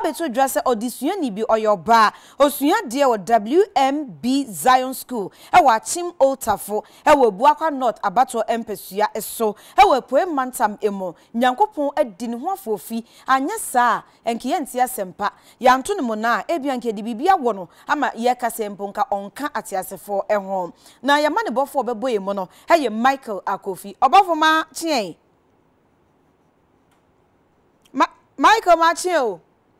beto dwa se odisua ni bi oyoba osua de o WMB Zion School e wa Akyem Tafo e wa Buakwa North abato empesua eso e wa poe mantam emo nyankopon adi ne ho afofi anya saa enke ntia sempa ya nto ne mo na ebia nke de bibia wo no ama ye kase mpo nka onka atiasefo ho na ya ma ne bofo beboye mo no ye Michael Akofi obofo ma chien Michael Machio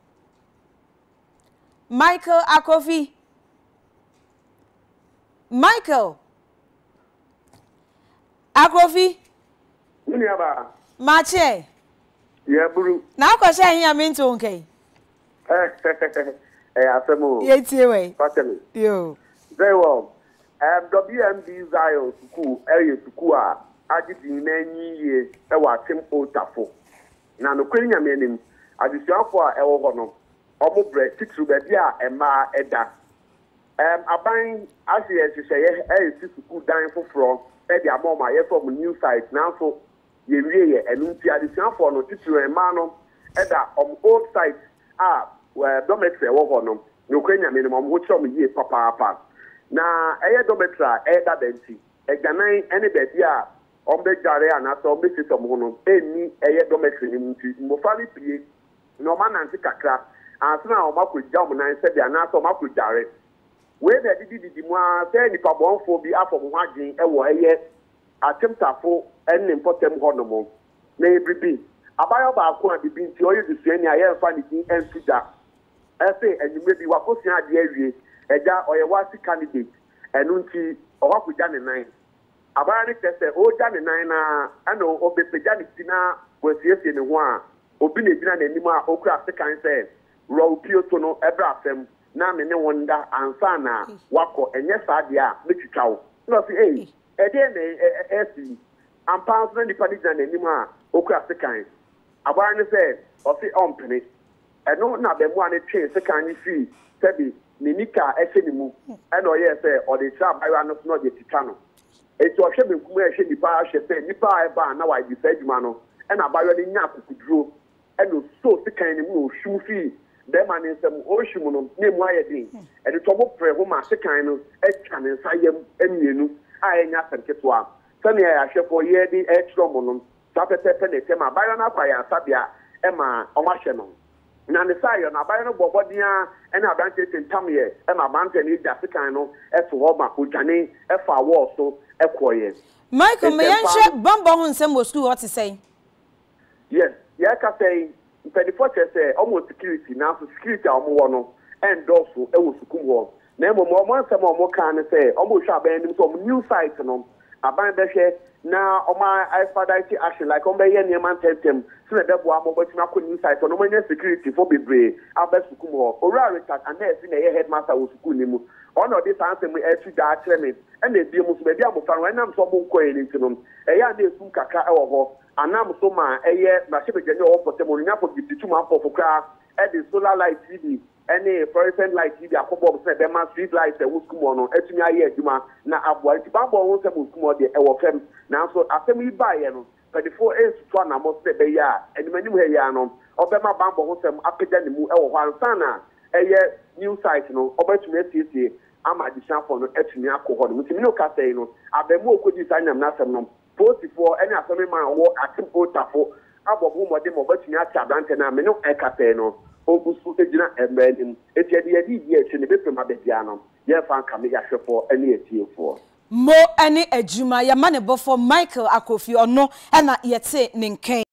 Michael Akofi Michael Akofi Uniaba Mache Yeah buru na akoshe ahia minto nke asemo yetie we patemi yo very well WMB Zion School school a agidi na nyiye e wa Akyem Tafo na no kwenya menim adisuafo a ewo ho no omobre titru be dia ema eda aban asiye hwehwe school dan foforo e dia mama ye from new site na so ye wiye enunti adisuafo no titru ema no eda old site dormitory ewo ho no kwenya menim omo chom ye papa na eye dormitory eda benti eganan ene be dia ombe jare anaso ombe system hono eni eye dormitory ni muti mofali pie no ma nanti kakra ansana o makojja o nan se bia anaso makojare we de didi mu a se ni pabonfo bi afọ mo hagin e wo eye Akyem Tafo enne importem hono mo na ebribi abayo ba ko abibi nti oye dusuani aye mfa ni din ensuda ese enyime bi wakosia ade awie eja oye Wassce candidate enu nti o wakojja ne nan abara ni tese o ja ne nan na ano obepeja ni tina wasiesie ne ho a obi na bina na nim a okura sekan se ro pioto no ebra afem na me ne wonda ansa na wako enye saade a metwitwawo no se ede na esi ampa so ni pani na nim a okura sekan abara ni se o se ompene eno na be mu a ne twe sekan ni fi sebi ni nika ehye ni mu eno ye se o de tra bayo no no de titano eti o hwe benkum e hwe nipa hwe pe nipa e ba na wa di sa adwuma no e na bayo ni nya akukuduro e no so sekan ni mu o hwum fi be ma ni nsem o hwum no ne mu ayedin e de tobo pre ho ma sekan no e twa ne nsayem emienu a enya sanketo a sane ya hwefo ye di e tro no sa pepepe ne tema bayo na kwa ya sabia e ma o ma hwe no na ne sayo na bayo no bobodia e na abante tentam ye e ma bante ni da sekan no e so ho ma odwane e fa wo so ekoye Michael me yanhwe bambo ho nsem wo school what say yes ya ka say for say almost security now security omo no endorse e wo school wo na mo nsem omo kan say omo hwa ban nim so new site no aban be hwe na oma fidelity action like on be ye neman tentem so na debo amo botima ko new site no manya security for bebre aba school wo ora retat anes na ye headmaster wo school ni mu ono this answer me etu da atreme na ebie mu so be bia mo fa no nam so mo nkoye ni ntinom eya na esum kaka e wo ho anam so ma eye na shebeje wo potem no nya po bitu ma po fokra e the solar light tv any fluorescent light tv akobo so be ma street light e wo school no etumi aye aduma na aboa ti bambo wo se mo school de e wo fem na so asem yi ba ye no 34 is to na mo se be ya enimanimu he ya no obema bambo wo sem apega ni mu e wo ho ansana eye new site no obatumi asiesie ama disafo no etumi akoho no mutimi no ka say no abemu okodi sanyam na asem no posifo ene asem ma wo Akyem Tafo abobu mode mo batumi acha brante na me no ekate no ogusu ejina embenim etiade yedi die eche ne bepema bebia no ye fa nka me ya hwefo ene etiefo mo ene adwuma ya ma ne bofo Michael Akofi ono na yete ne nken